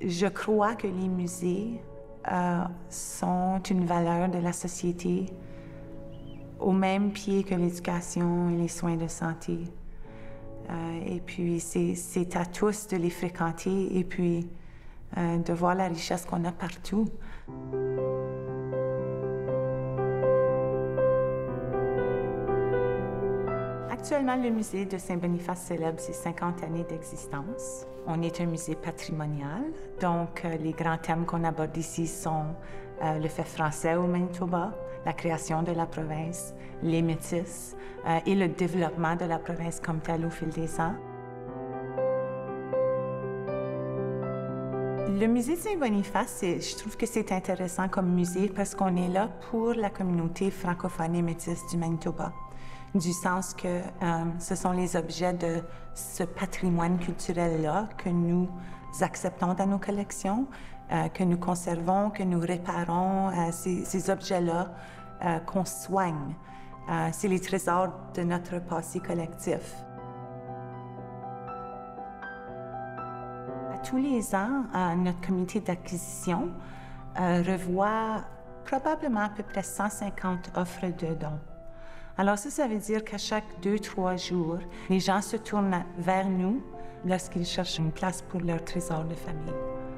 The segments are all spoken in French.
Je crois que les musées sont une valeur de la société au même pied que l'éducation et les soins de santé. Et puis, c'est à tous de les fréquenter et puis de voir la richesse qu'on a partout. Actuellement, le musée de Saint-Boniface célèbre ses 50 années d'existence. On est un musée patrimonial, donc les grands thèmes qu'on aborde ici sont le fait français au Manitoba, la création de la province, les métis et le développement de la province comme telle au fil des ans. Le musée de Saint-Boniface, je trouve que c'est intéressant comme musée parce qu'on est là pour la communauté francophone et métisse du Manitoba, du sens que ce sont les objets de ce patrimoine culturel-là que nous acceptons dans nos collections, que nous conservons, que nous réparons, ces objets-là qu'on soigne. C'est les trésors de notre passé collectif. Tous les ans, notre comité d'acquisition revoit probablement à peu près 150 offres de dons. Alors ça veut dire qu'à chaque 2-3 jours, les gens se tournent vers nous lorsqu'ils cherchent une place pour leur trésor de famille.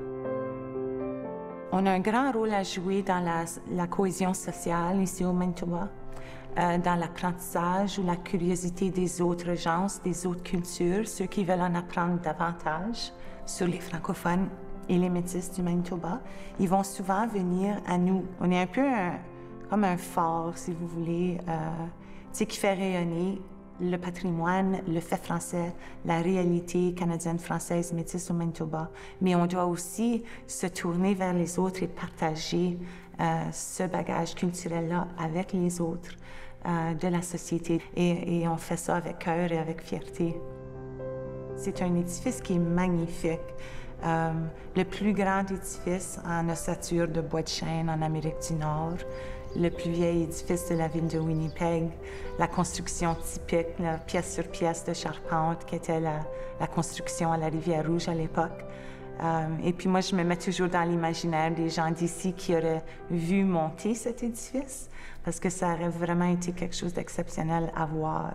On a un grand rôle à jouer dans la cohésion sociale ici au Manitoba, dans l'apprentissage ou la curiosité des autres gens, des autres cultures, ceux qui veulent en apprendre davantage sur les francophones et les métis du Manitoba. Ils vont souvent venir à nous. On est un peu comme un phare, si vous voulez, qui fait rayonner le patrimoine, le fait français, la réalité canadienne, française, métisse au Manitoba. Mais on doit aussi se tourner vers les autres et partager ce bagage culturel-là avec les autres de la société. Et on fait ça avec cœur et avec fierté. C'est un édifice qui est magnifique. Le plus grand édifice en ossature de bois de chêne en Amérique du Nord, le plus vieil édifice de la ville de Winnipeg, la construction typique, là, pièce sur pièce de charpente, qui était la construction à la Rivière-Rouge à l'époque. Et puis moi, je me mets toujours dans l'imaginaire des gens d'ici qui auraient vu monter cet édifice, parce que ça aurait vraiment été quelque chose d'exceptionnel à voir.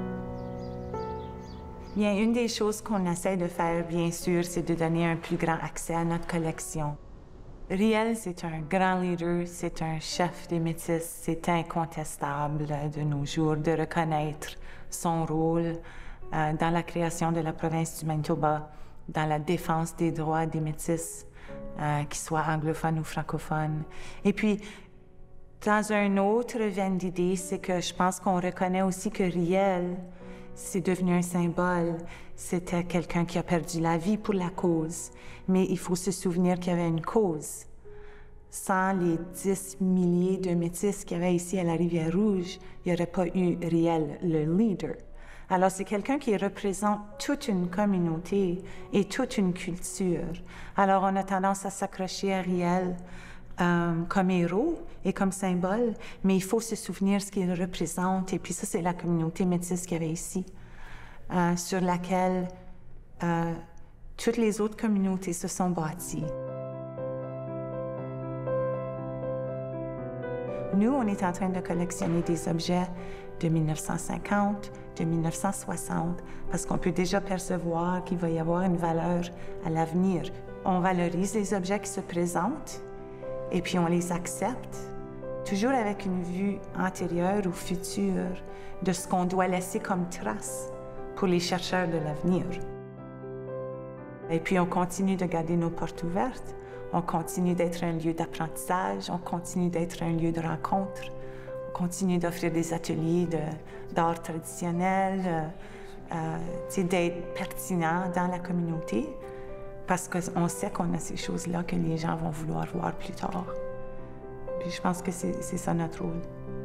Bien, une des choses qu'on essaie de faire, bien sûr, c'est de donner un plus grand accès à notre collection. Riel, c'est un grand leader, c'est un chef des métis, c'est incontestable de nos jours de reconnaître son rôle dans la création de la province du Manitoba, dans la défense des droits des métis, qu'ils soient anglophones ou francophones. Et puis, dans un autre veine d'idée, c'est que je pense qu'on reconnaît aussi que Riel, c'est devenu un symbole. C'était quelqu'un qui a perdu la vie pour la cause. Mais il faut se souvenir qu'il y avait une cause. Sans les 10 milliers de métis qu'il y avait ici à la Rivière-Rouge, il n'y aurait pas eu Riel, le leader. Alors, c'est quelqu'un qui représente toute une communauté et toute une culture. Alors, on a tendance à s'accrocher à Riel comme héros et comme symbole, mais il faut se souvenir ce qu'il représente. Et puis ça, c'est la communauté métisse qu'il y avait ici, sur laquelle toutes les autres communautés se sont bâties. Nous, on est en train de collectionner des objets de 1950, de 1960, parce qu'on peut déjà percevoir qu'il va y avoir une valeur à l'avenir. On valorise les objets qui se présentent, et puis on les accepte, toujours avec une vue antérieure ou future de ce qu'on doit laisser comme trace pour les chercheurs de l'avenir. Et puis on continue de garder nos portes ouvertes, on continue d'être un lieu d'apprentissage, on continue d'être un lieu de rencontre, on continue d'offrir des ateliers d'art traditionnel, d'être pertinent dans la communauté, parce qu'on sait qu'on a ces choses-là que les gens vont vouloir voir plus tard. Puis je pense que c'est ça notre rôle.